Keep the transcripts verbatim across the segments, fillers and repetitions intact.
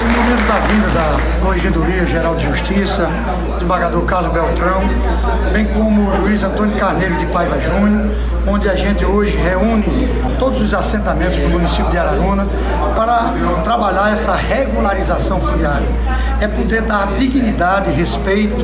No momento da vinda da Corregedoria Geral de Justiça, desembargador Carlos Beltrão, bem como o juiz Antônio Carneiro de Paiva Júnior, onde a gente hoje reúne todos os assentamentos do município de Araruna para trabalhar essa regularização fundiária. É poder dar dignidade, respeito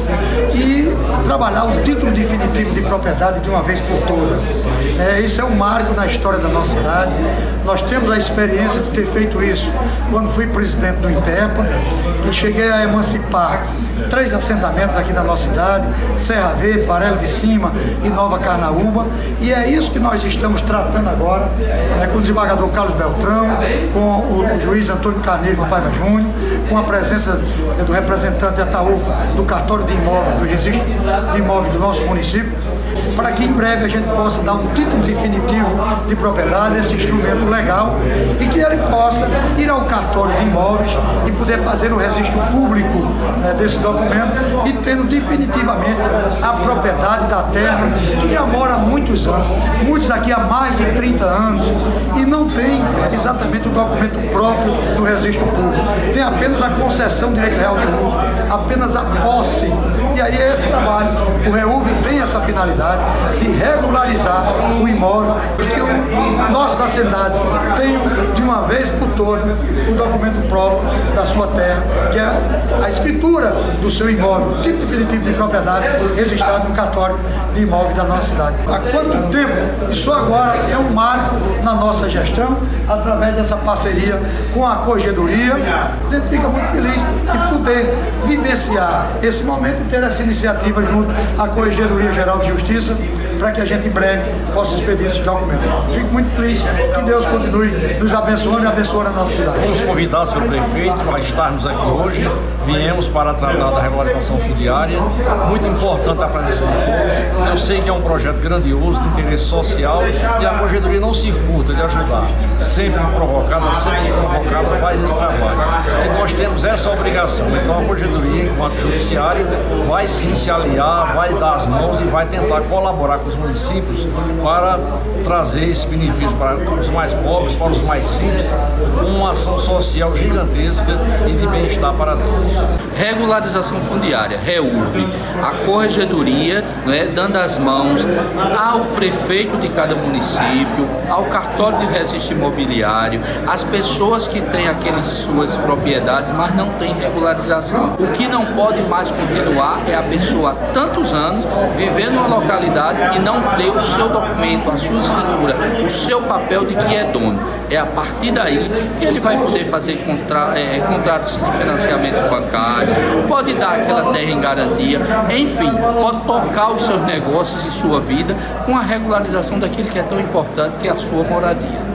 e trabalhar o título definitivo de propriedade de uma vez por todas. É, esse é um marco na história da nossa cidade. Nós temos a experiência de ter feito isso quando fui presidente do INTEPA, que cheguei a emancipar três assentamentos aqui da nossa cidade, Serra Verde, Varela de Cima e Nova Carnaúba, e é isso que nós estamos tratando agora, né, com o desembargador Carlos Beltrão, com o juiz Antônio Carneiro de Paiva Júnior, com a presença do representante Ataúfo do cartório de imóveis, do registro de imóveis do nosso município, para que em breve a gente possa dar um título definitivo de propriedade, esse instrumento legal, e que ele possa ir ao cartório de imóveis e poder fazer o registro público, né, desse documento, e tendo definitivamente a propriedade da terra, que já mora há muitos anos, muitos aqui há mais de trinta anos, e não tem exatamente o documento próprio do registro público. Tem apenas a concessão de direito real de uso, apenas a posse. E aí é esse trabalho. O REUB tem essa finalidade de regularizar o imóvel e que os nossos assentados tenham de uma vez por todas o documento próprio da sua terra, que é a escritura do seu imóvel, o título definitivo de propriedade registrado no cartório de imóveis da nossa cidade. Há quanto tempo? Isso agora é um marco na nossa gestão, através dessa parceria com a Corregedoria. A gente fica muito feliz de poder vivenciar esse momento e ter essa iniciativa junto à Corregedoria Geral de Justiça, para que a gente em breve possa expedir esses documentos. Fico muito feliz, que Deus continue nos abençoando e abençoando a nossa cidade. Fomos convidados pelo prefeito para estarmos aqui hoje, viemos para tratar da regularização fundiária, muito importante a presença de todos. Eu sei que é um projeto grandioso, de interesse social, e a Corregedoria não se furta de ajudar, sempre provocada, sempre convocada, faz esse trabalho. E nós temos essa obrigação, então a Corregedoria, enquanto judiciário, vai sim se aliar, vai dar as mãos e vai tentar colaborar com os municípios para trazer esse benefício para os mais pobres, para os mais simples, com uma ação social gigantesca e de bem-estar para todos. Regularização fundiária, REUB, a Corregedoria, né, dando as mãos ao prefeito de cada município, ao cartório de registro imobiliário, as pessoas que têm aquelas suas propriedades, mas não têm regularização. O que não pode mais continuar é a pessoa há tantos anos viver numa localidade e não ter o seu documento, a sua escritura, o seu papel de que é dono. É a partir daí que ele vai poder fazer contra, é, contratos de financiamentos bancários, pode dar aquela terra em garantia, enfim, pode tocar os seus negócios e sua vida com a regularização daquilo que é tão importante, que é a sua moradia.